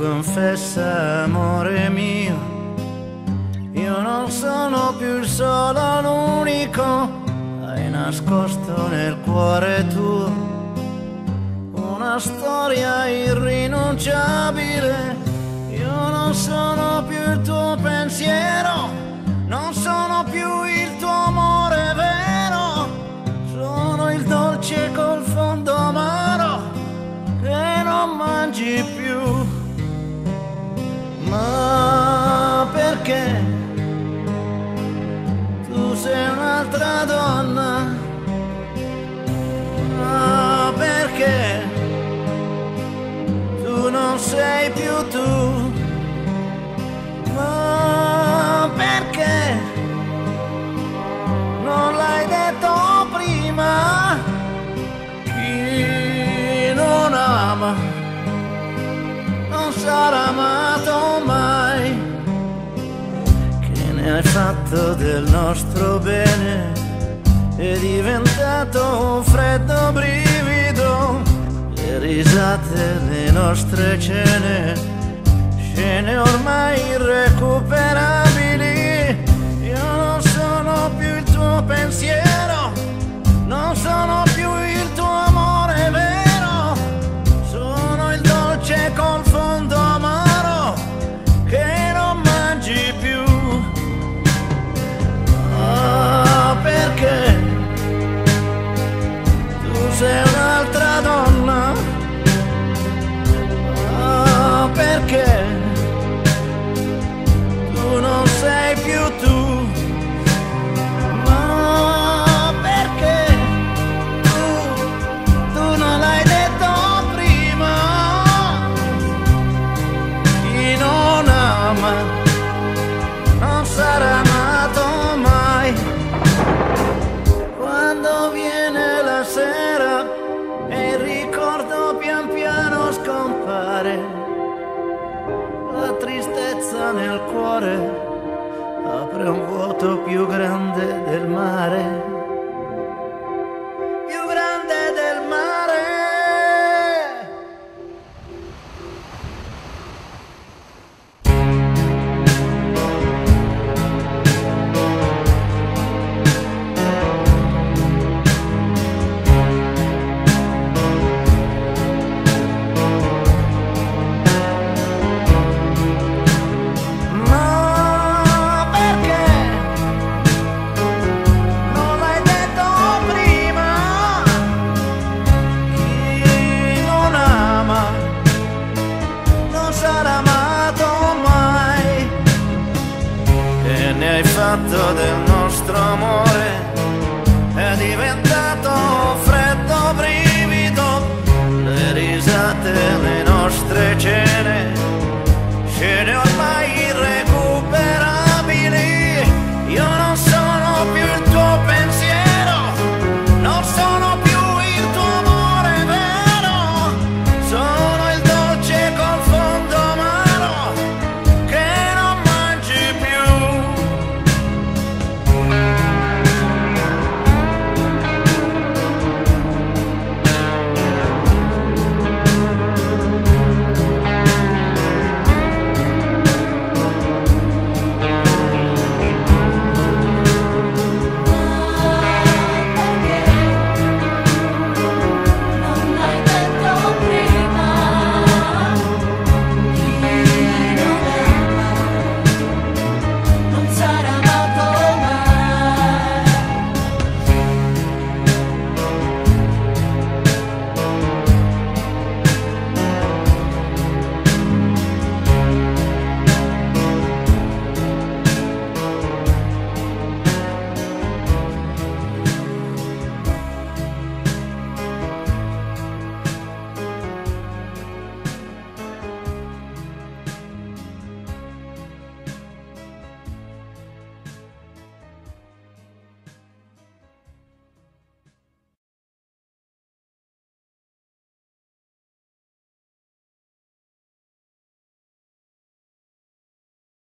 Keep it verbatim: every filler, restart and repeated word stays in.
confessa, amore mio, io non sono più il solo, l'unico. Hai nascosto nel cuore tuo una storia irrinunciabile. Io non sono più il tuo pensiero, non sono più il tuo amore vero. Sono il dolce col fondo amaro che non mangi più. Ma perché tu sei un'altra donna? Ma perché tu non sei più tu? Ma perché non l'hai detto prima? Chi non ama non sarà amato mai. Che ne hai fatto del nostro bene? È diventato un freddo brivido. Le risate, le nostre cene, scene ormai irrecuperabili. Io non sono più il tuo pensiero, non sono più il tuo amore vero. Sono il dolce col fondo amaro che non mangi più. Ah, perché tu sei un'altra donna? Ah, perché tu non sei più tu? Ma perché tu, tu non l'hai detto prima? Chi non ama non sarà amato mai. Quando viene la sera e il ricordo pian piano scompare, la tristezza nel cuore apre un vuoto più grande del mare, più grande del mare. Del nostro amore è diventato freddo brivido. Le risate, le